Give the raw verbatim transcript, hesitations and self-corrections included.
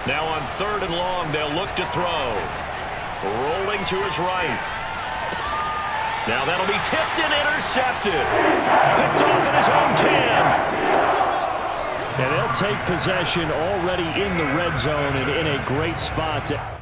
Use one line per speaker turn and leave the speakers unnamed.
Now on third and long, they'll look to throw. Rolling to his right. Now that'll be tipped and intercepted. Picked off at his own ten.
And they'll take possession already in the red zone and in a great spot to